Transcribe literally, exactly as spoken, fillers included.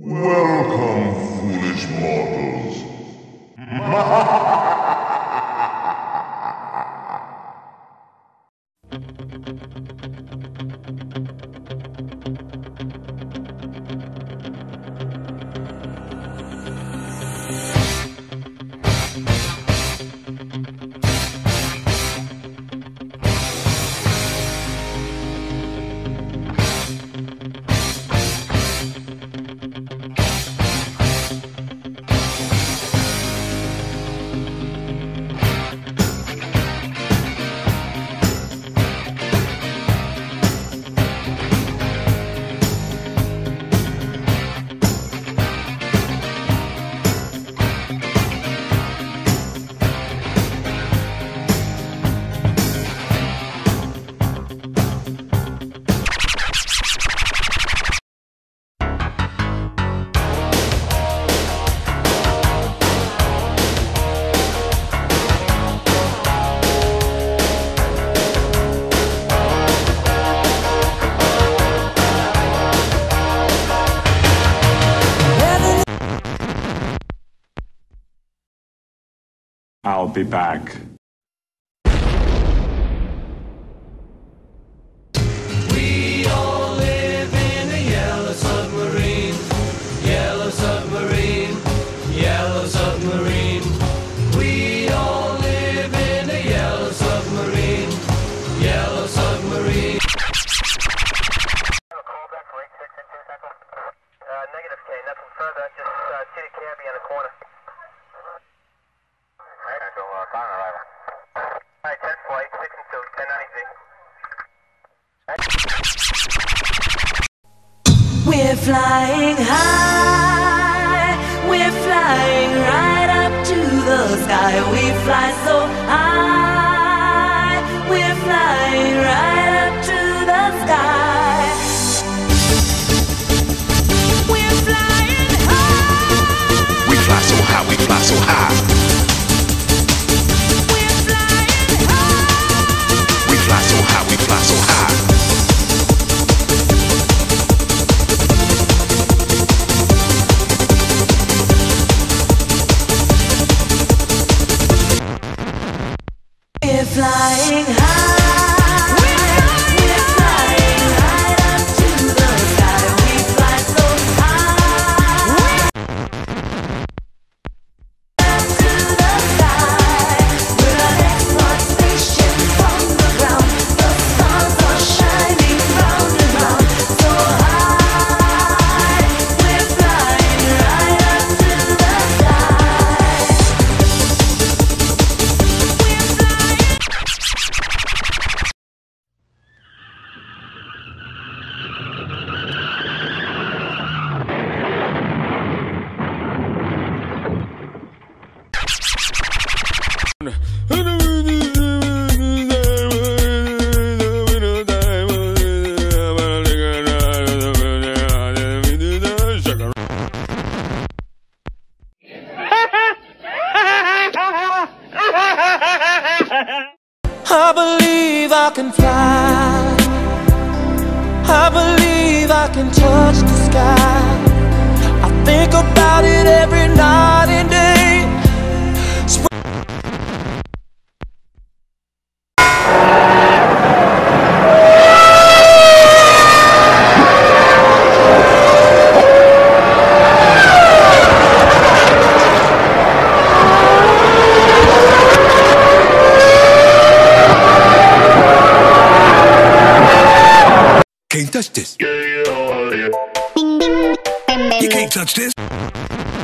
Welcome, foolish mortals. I'll be back. We all live in a yellow submarine, yellow submarine, yellow submarine. We all live in a yellow submarine, yellow submarine. Call back for eight six in two seconds. Uh, negative K, nothing further, just uh, see the cabbie in the corner. Alright, so, uh, final arrival. Alright, ten flight, six and two, ten ninety Z. We're flying high, we're flying right up to the sky. We fly so high, we're flying right up to the sky. We're flying high. We fly so high, we fly so high. We're flying high. We fly so high, we fly so high. We're flying high. We're flying right up to the sky. We fly so high. Up to the sky. We're an export station from the ground. The stars are shining round and round. So high. We're flying right up to the sky. We're flying. I believe I can fly. I believe I can touch the sky. I think about it every night and day. Sp- Can't touch this. You can't touch this.